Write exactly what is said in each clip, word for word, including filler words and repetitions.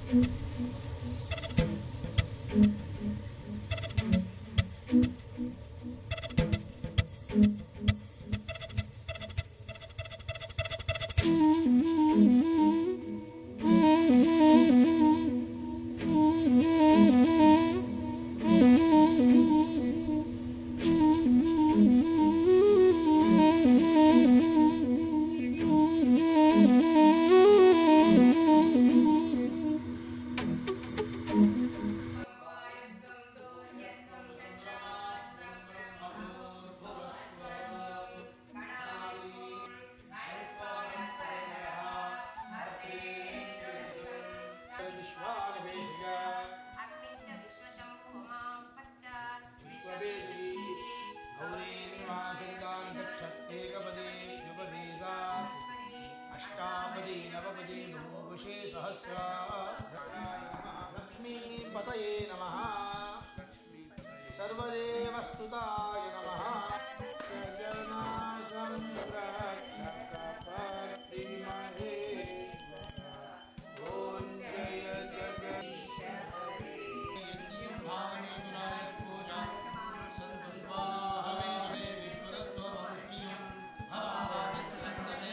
लक्ष्मीपतये नमः। सर्वदेवस्तुताय नमः। जनासंरक्षकपतिमहे ॐ जय जगदीश भावनेतुरायस्पूजा सन्तु स्वाहा मे विश्वरस्वमुष्टियं भागे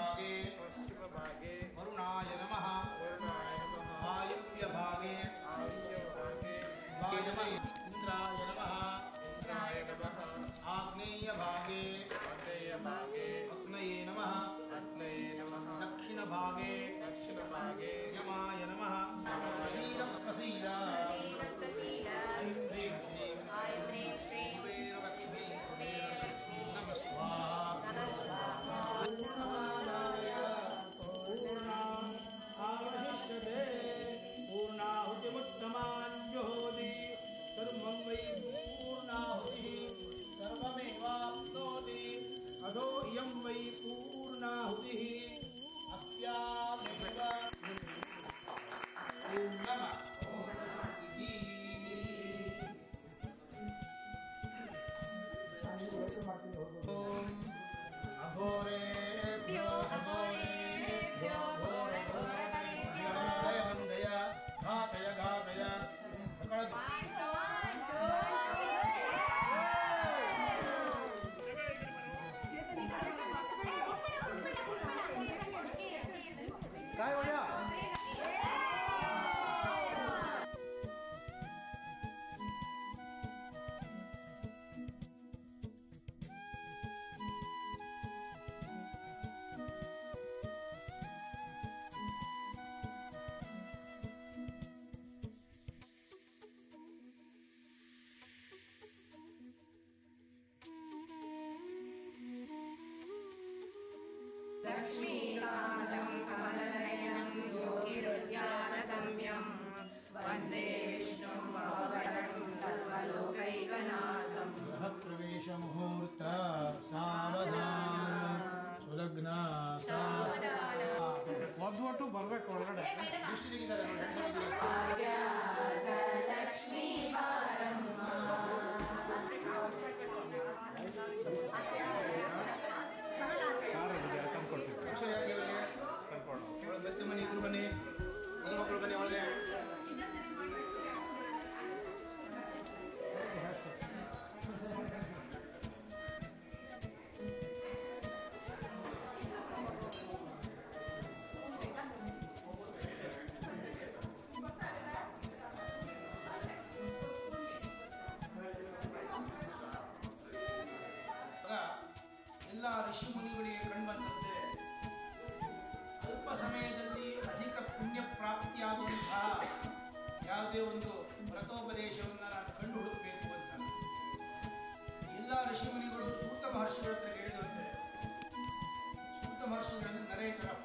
वरुणाय नमः। आयुव्यभागे इंद्राय नमः। आग्नेयभागे अग्नये नमः। दक्षिणभागे यमाय नमः। प्रसीद प्रसीद ऐं ह्रीं श्रीं कुबेरलक्ष्मी नमः स्वाहा। पूर्णाहुतिमुत्तमान् जुहोति सर्वं वै पूर्णाहुतिः सर्वमेवाप्नोति अधो इयं वै पूर्णाहुतिः अस्यामेव ॐ नमः इति। ॐ अघोरेभ्यो अघोरेभ्यो घोरघोरकरेभ्यो दय घातय घातय काय हो गया? लक्ष्मीकान्तं कमलनयनं योगिरुद्यानगम्यं वन्दे विष्णुं भवभयं सर्वलोकैकनाथं। गृहप्रवेशमुहूर्त सावधान सुलग्न सावधान ಒಂದು ಒಟ್ಟು ಬರಬೇಕು ಒಳಗಡೆ ದೃಷ್ಟಿಗಿದ್ದಾರೆ ಲಕ್ಷ್ಮೀ ಬಾರಮ್ಮ ಬೆತ್ತು ಮನೆ ಇಬ್ರು ಬನ್ನಿ ಮದು ಮಕ್ಕಳು ಬನ್ನಿ ಒಳಗೆ. ಎಲ್ಲ ಋಷಿ ಮುನಿಗಳಿಗೆ ಕಂಡುಬಂದಂತೆ ಅಲ್ಪ ಸಮಯದಲ್ಲಿ ಅಧಿಕ ಪುಣ್ಯ ಪ್ರಾಪ್ತಿಯಾಗುವಂತಹ ಯಾವುದೇ ಒಂದು ವ್ರತೋಪದೇಶವನ್ನು ನಾನು ಕಂಡು ಹುಡುಕಬೇಕು ಅಂತ ಎಲ್ಲ ಋಷಿ ಮುನಿಗಳು ಸೂತ ಮಹರ್ಷಿಗಳ ಹತ್ರ ಹೇಳಿದಂತೆ ಸೂತ ಮಹರ್ಷಿಗಳನ್ನು ನರೇತರ